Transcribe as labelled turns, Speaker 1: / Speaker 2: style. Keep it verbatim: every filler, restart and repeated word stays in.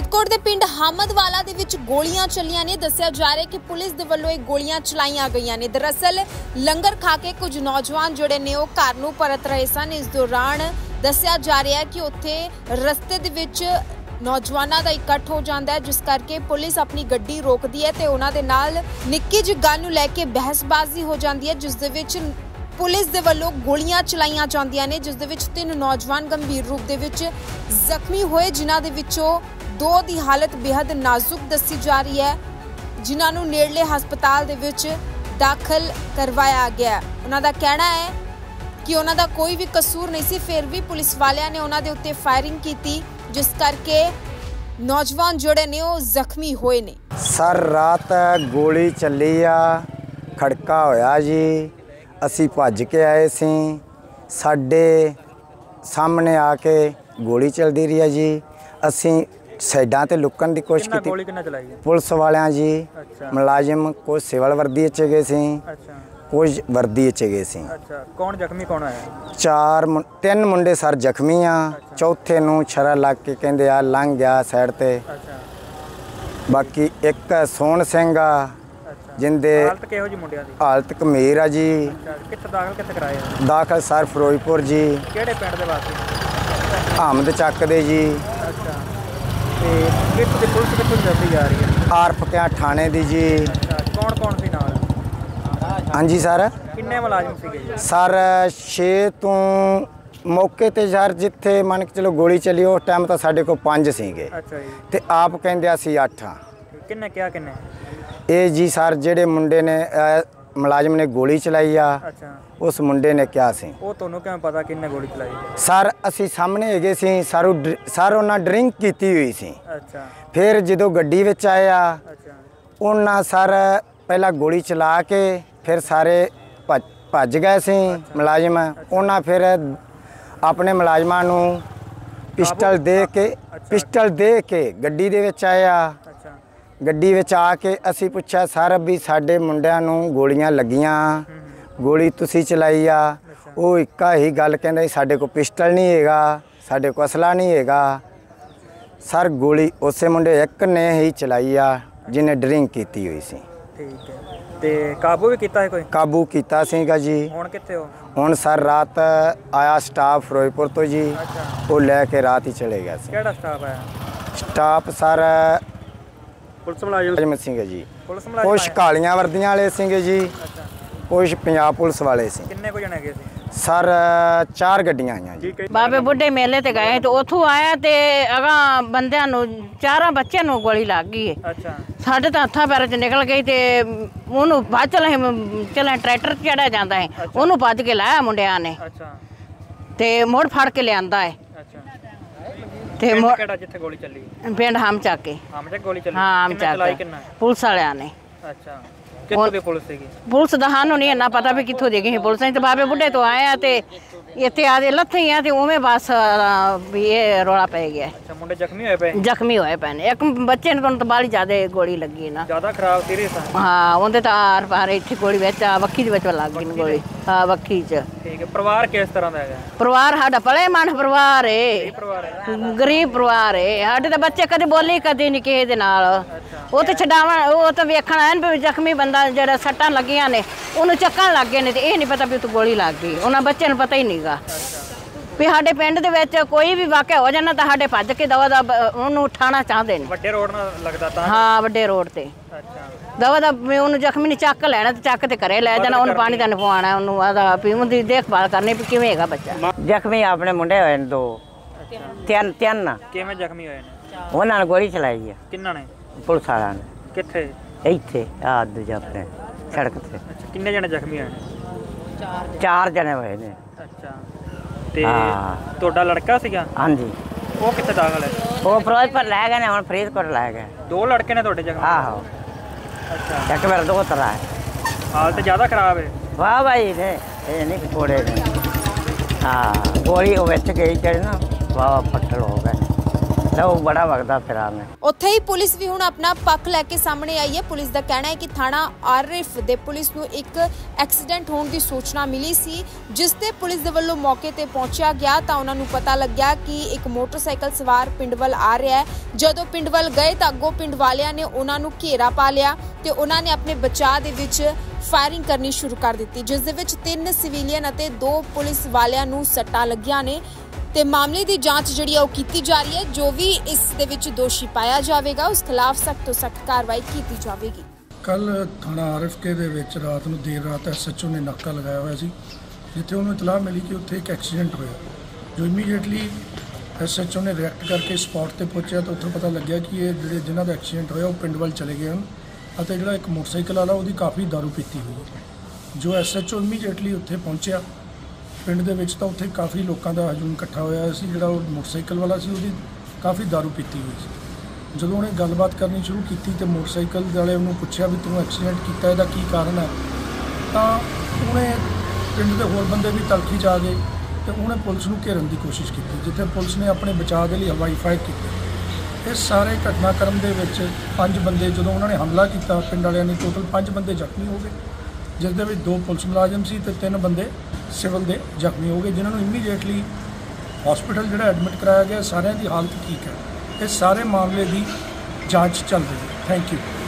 Speaker 1: फरीदकोट के पिंड हामदवाला दे विच गोलियां चलियां ने। दस्सिया जा रहा है कि पुलिस दे वल्लों गोलियां चलाईयां गईयां ने। दरअसल लंगर खा के कुछ नौजवान जोड़े ने वो घर नूं परत रहे सन। इस दौरान दस्सिया जा रहा है कि उत्थे रस्ते दे विच नौजवानों का इकट्ठ हो जाता है, जिस करके पुलिस अपनी गड्डी रोकती है तो उन्हां दे नाल निक्की जी गल नूं लैके बहसबाजी हो जाती है, जिस दे विच पुलिस दे वल्लों गोलियां चलाईयां जांदियां ने, जिस दे विच तीन नौजवान गंभीर रूप दे विच जख्मी होए, जिन्हां दे विचों दो दी हालत बेहद नाजुक दसी जा रही है, जिन्हां नूं नेड़ले हस्पताल दे विच दाखिल करवाया गया। उन्हां दा कहना है कि उन्हां दा कोई भी कसूर नहीं सी, फिर भी पुलिस वालियां ने उन्हां दे उत्ते फायरिंग कीती, जिस करके नौजवान जोड़े ने वो जख्मी होए ने।
Speaker 2: सर रात गोली चली आ, खड़का होया जी, असी भज के आए सी, साडे सामने आके गोली चलती रही है जी। असी साइडां ते लुकण की कोशिश की, पुलिस वालियां जी। अच्छा। मुलाजिम कुछ सिविल वर्दी च गए सी। अच्छा। कुछ वर्दी च गए सी। अच्छा।
Speaker 3: कौन जख्मी कौन है?
Speaker 2: चार तीन मुंडे सर जख्मी आ। अच्छा। चौथे नूं छरा लग के कहंदे आ लंघ गया साइड ते। अच्छा। बाकी एक सोहन सिंह आ। अच्छा। जिंदे
Speaker 3: हालत किहो जी मुंडियां दी?
Speaker 2: हालत गंभीर आ जी।
Speaker 3: अच्छा। कित्थे दाखल कित्थे कराए?
Speaker 2: दाखल सर फिरोजपुर जी।
Speaker 3: किहड़े पिंड दे वासी?
Speaker 2: आमद चक दे जी।
Speaker 3: अच्छा। ते कित्थे दी पुलिस कित्थों जल्दी जा रही है?
Speaker 2: आर पकिया थाने दी जी।
Speaker 3: अच्छा। कौन कौन सी नाल?
Speaker 2: हाँ जी सर।
Speaker 3: किन्ने मुलाजिम सीगे?
Speaker 2: सर छे तो मौके ते सर जिथे मन के चलो गोली चली उस टाइम तो साढ़े को पांच सीगे। अच्छा जी। ते आप कहंदे असी अठ हाँ।
Speaker 3: किन्ने क्या किन्ने?
Speaker 2: ये जी सर जेडे मुंडे ने मुलाजिम ने गोली चलाई आ। अच्छा। उस मुंडे ने क्या सी
Speaker 3: वो तोनू किवें पता किन्ने गोली चलाई?
Speaker 2: सर असी सामने हैगे सी, सारू सर उन्हां ड्रिंक कीती हुई सी। अच्छा। फिर जदों गड्डी विच आया, अच्छा, उन्हां सर पहला गोली चला के फिर सारे भज भज गए सी। अच्छा। मुलाजिम। अच्छा। उन्हां फिर अपने मुलाजिमां नूं पिस्टल दे के। अच्छा। पिस्टल दे के गड्डी दे विच आया। अच्छा। गड्डी विच आके असी पुछया सर भी साडे मुंडियां नूं गोलियां लगियां, गोली तुसी चलाई आ? वो एक ही गल कहंदा साडे को पिस्टल नहीं हैगा, साडे को असला नहीं हैगा। सर गोली उसे मुंडे एक ने ही चलाई आ जिन्हें ड्रिंक कीती हुई सी।
Speaker 3: ठीक है। ते काबू भी कीता है कोई? काबू
Speaker 2: कीता सीगा जी।
Speaker 3: हुण कित्थे हो?
Speaker 2: हुण सर रात आया स्टाफ फिरोजपुर तो जी। अच्छा। वो लैके रात ही चले गया सी।
Speaker 3: केड़ा स्टाफ आया? स्टाफ
Speaker 2: सर
Speaker 3: पुलिस मुलाजिम
Speaker 2: सीगे जी।
Speaker 3: पुलिस मुलाजिम
Speaker 2: कुछ कालियां वर्दियां वाले सीगे जी। अच्छा। कुछ पंजाब पुलिस वाले सी।
Speaker 3: किन्ने को जने गए सी?
Speaker 2: सर चार गड्डियां आईयां जी।
Speaker 4: बाबे बुढ़े मेले ते गए तो उथों आया ते अगां बंदियां नूं चारां बच्चों नूं गोली लग गई है। अच्छा। साडे तां हत्थां पैरां च निकल गई ते ओनू भज चले चले ट्रैक्टर चढ़िया जांदा है। अच्छा। ओनू भज के लाया मुंडियां ने। अच्छा। ते मुड़ फड़ के लियांदा है। अच्छा। ते
Speaker 3: पिंड केड़ा जिथे गोली चली?
Speaker 4: पिंड हम चाके।
Speaker 3: हम चाके गोली चली?
Speaker 4: हाँ हम चाके। पुलिस वालियां ने।
Speaker 3: अच्छा। कित्थों दी पुलिस सीगी?
Speaker 4: पुलिस दा हानू नहीं इन्ना पता भी कित्थों दी गई पुलिस। ते बाबे बुढ़े तो आया ते इत्थे आदे लत्थे ही आ ते उवें बस भी ये रोला पै गया। अच्छा। मुंडे जख्मी होए पे? जख्मी होए पे ने। एक बच्चे ने तो बाली ज्यादा गोली लगी ना।
Speaker 3: ज्यादा खराब सीरियस है?
Speaker 4: हाँ उनदे तां आर पार इत्थे गोली विच वक्खी दे विच लग गई गोली। हाँ वक्खी च।
Speaker 3: ठीक है। परिवार किस तरह दा है?
Speaker 4: परिवार साडा भले मन परिवार है, गरीब परिवार है। साडे तां बच्चे कदे बोले कदे नहीं किसे दे नाल। वो तो छडावा वो तो वेखण आए भी जख्मी बंदा जेड़ा सट्टां लगियां ने उन्हें चक्कन लग गए ने ते ये नहीं पता भी तू गोली लग गई। उन्हां बच्चे नूं पता ही नहींगा भी साडे पिंड दे विच कोई भी वाक़या हो जाना तां साडे भज के दवा दा उन्हूं उठाना चाहते ने।
Speaker 3: वड्डे रोड नाल लगदा तां?
Speaker 4: हाँ वड्डे रोड ते। अच्छा। दवा दा उन्हूं जख्मी ने चक लैना ते चक ते घरे लै जाना, उन्हूं पानी दा नहीं पवाना, उन्हूं आदा भी उनदी देखभाल करनी भी किवें हैगा बच्चा।
Speaker 5: जख्मी अपने मुंडे होए ने दो। तीन तीन
Speaker 3: किवें जख्मी होए ने?
Speaker 5: उन्हां ने गोली चलाई है।
Speaker 3: किन्ना ने? पुलिस
Speaker 5: वालियां ने।
Speaker 3: कित्थे?
Speaker 5: इत्थे आ दूजा अपने सड़क ते। अच्छा।
Speaker 3: किन्ने जने जख्मी होए ने?
Speaker 5: चार चार जने होए ने। अच्छा।
Speaker 3: ते तोड़ा लड़का सीगा? हाँ जी। वो कित्थे दाखल है?
Speaker 5: वो फिरोजपुर लै गए ने, हुण फरीदकोट लै गए।
Speaker 3: दो लड़के ने तोड़े जख्मी?
Speaker 5: आहो। अच्छा। एक मेरा दो तरह है।
Speaker 3: हालत ज्यादा खराब है?
Speaker 5: वाह भाई ने ये नहीं थोड़े ने। हाँ गोली वो विच गई जेड़े ना वाह पट्टल हो गए, अच्छा वो बड़ा वगदा फिरा में।
Speaker 1: ਉੱਥੇ ਹੀ ਪੁਲਿਸ ਵੀ ਹੁਣ ਆਪਣਾ ਪੱਖ ਲੈ ਕੇ ਸਾਹਮਣੇ ਆਈ ਹੈ। ਪੁਲਿਸ ਦਾ ਕਹਿਣਾ ਹੈ ਕਿ ਥਾਣਾ ਆਰਿਫ ਦੇ ਪੁਲਿਸ ਨੂੰ ਇੱਕ ਐਕਸੀਡੈਂਟ ਹੋਣ ਦੀ ਸੂਚਨਾ ਮਿਲੀ ਸੀ, ਜਿਸ ਤੇ ਪੁਲਿਸ ਦੇ ਵੱਲੋਂ ਮੌਕੇ ਤੇ ਪਹੁੰਚਿਆ ਗਿਆ ਤਾਂ ਉਹਨਾਂ ਨੂੰ ਪਤਾ ਲੱਗਿਆ ਕਿ ਇੱਕ ਮੋਟਰਸਾਈਕਲ ਸਵਾਰ ਪਿੰਡ ਵੱਲ ਆ ਰਿਹਾ ਹੈ। ਜਦੋਂ ਪਿੰਡ ਵੱਲ ਗਏ ਤਾਂ ਅੱਗੋਂ ਪਿੰਡ ਵਾਲਿਆਂ ਨੇ ਉਹਨਾਂ ਨੂੰ ਘੇਰਾ ਪਾ ਲਿਆ ਤੇ ਉਹਨਾਂ ਨੇ ਆਪਣੇ ਬਚਾਅ ਦੇ ਵਿੱਚ ਫਾਇਰਿੰਗ ਕਰਨੀ ਸ਼ੁਰੂ ਕਰ ਦਿੱਤੀ, ਜਿਸ ਦੇ ਵਿੱਚ ਤਿੰਨ ਸਿਵਿਲੀਅਨ ਅਤੇ ਦੋ ਪੁਲਿਸ ਵਾਲਿਆਂ ਨੂੰ ਸੱਟਾਂ ਲੱਗੀਆਂ ਨੇ ਤੇ ਮਾਮਲੇ ਦੀ ਜਾਂਚ ਜਿਹੜੀ ਆ ਉਹ ਕੀਤੀ ਜਾ ਰਹੀ ਹੈ। ਜੋ ਵੀ ਇਸ ਦੇ ਵਿੱਚ ਦੋਸ਼ੀ ਪਾਇਆ ਜਾਵੇਗਾ ਉਸ ਖਿਲਾਫ ਸਖਤ ਤੋਂ ਸਖਤ ਕਾਰਵਾਈ ਕੀਤੀ ਜਾਵੇਗੀ।
Speaker 6: ਕੱਲ ਥਾਣਾ ਆਰਐਫਕੇ ਦੇ ਵਿੱਚ ਰਾਤ ਨੂੰ ਦੇਰ ਰਾਤ ਐਸਐਚਓ ਨੇ ਨਾਕਾ ਲਗਾਇਆ ਹੋਇਆ ਸੀ, ਜਿੱਥੇ ਉਹਨੂੰ ਇਤਲਾਹ ਮਿਲੀ ਕਿ ਉੱਥੇ ਇੱਕ ਐਕਸੀਡੈਂਟ ਹੋਇਆ। ਜੋ ਇਮੀਡੀਏਟਲੀ ਐਸਐਚਓ ਨੇ ਰਿਐਕਟ ਕਰਕੇ ਸਪੌਟ ਤੇ ਪਹੁੰਚਿਆ ਤਾਂ ਉੱਥੋਂ ਪਤਾ ਲੱਗਿਆ ਕਿ ਇਹ ਜਿਹੜੇ ਜਿਨ੍ਹਾਂ ਦਾ ਐਕਸੀਡੈਂਟ ਹੋਇਆ ਉਹ ਪਿੰਡ ਵੱਲ ਚਲੇ ਗਏ ਹਨ ਅਤੇ ਜਿਹੜਾ ਇੱਕ ਮੋਟਰਸਾਈਕਲ ਵਾਲਾ ਉਹਦੀ ਕਾਫੀ ਦਾਰੂ ਪੀਤੀ ਹੋਈ ਹੈ। ਜੋ ਐਸਐਚਓ ਇਮੀਡੀਏਟਲੀ ਉੱਥੇ ਪਹੁੰਚਿਆ ਪਿੰਡ ਦੇ ਵਿੱਚ ਤਾਂ ਉੱਥੇ ਕਾਫੀ ਲੋਕਾਂ ਦਾ ਹਜੂਮ ਇਕੱਠਾ ਹੋਇਆ ਸੀ। ਜਿਹੜਾ ਉਹ ਮੋਟਰਸਾਈਕਲ ਵਾਲਾ ਸੀ ਉਹਦੀ ਕਾਫੀ ਦਾਰੂ ਪੀਤੀ ਹੋਈ ਸੀ। ਜਦੋਂ ਉਹਨੇ ਗੱਲਬਾਤ ਕਰਨੀ ਸ਼ੁਰੂ ਕੀਤੀ ਤੇ ਮੋਟਰਸਾਈਕਲ ਵਾਲੇ ਉਹਨੂੰ ਪੁੱਛਿਆ ਵੀ ਤੂੰ ਐਕਸੀਡੈਂਟ ਕੀਤਾ, ਇਹਦਾ ਕੀ ਕਾਰਨ ਹੈ, ਤਾਂ ਉਹਨੇ ਪਿੰਡ ਦੇ ਹੋਰ ਬੰਦੇ ਵੀ ਤਲਖੀ 'ਚ ਆ ਗਏ ਤੇ ਉਹਨੇ ਪੁਲਿਸ ਨੂੰ ਘੇਰਨ ਦੀ ਕੋਸ਼ਿਸ਼ ਕੀਤੀ, ਜਿੱਥੇ ਪੁਲਿਸ ਨੇ ਆਪਣੇ ਬਚਾਅ ਦੇ ਲਈ ਹਵਾਈ ਫਾਇਰ ਕੀਤੀ। ਇਸ ਸਾਰੇ ਘਟਨਾਕ੍ਰਮ ਦੇ ਵਿੱਚ ਪੰਜ ਬੰਦੇ ਜਦੋਂ ਉਹਨਾਂ ਨੇ ਹਮਲਾ ਕੀਤਾ ਪਿੰਡ ਵਾਲਿਆਂ ਨੇ, ਟੋਟਲ ਪੰਜ ਬੰਦੇ ਜ਼ਖਮੀ ਹੋ ਗਏ, ਜਿਸ ਦੇ ਵਿੱਚ ਦੋ ਪੁਲਿਸ ਮੁਲਾਜ਼ਮ ਸੀ ਤੇ ਤਿੰਨ ਬੰਦੇ ਸਿਵਲ ਦੇ ਜ਼ਖਮੀ ਹੋ ਗਏ, ਜਿਨ੍ਹਾਂ ਨੂੰ ਇਮੀਡੀਏਟਲੀ ਹਸਪੀਟਲ ਜਿਹੜਾ ਐਡਮਿਟ ਕਰਾਇਆ ਗਿਆ। ਸਾਰਿਆਂ ਦੀ ਹਾਲਤ ਠੀਕ ਹੈ। ਇਸ ਸਾਰੇ ਮਾਮਲੇ ਦੀ ਜਾਂਚ ਚੱਲ ਰਹੀ ਹੈ। Thank you.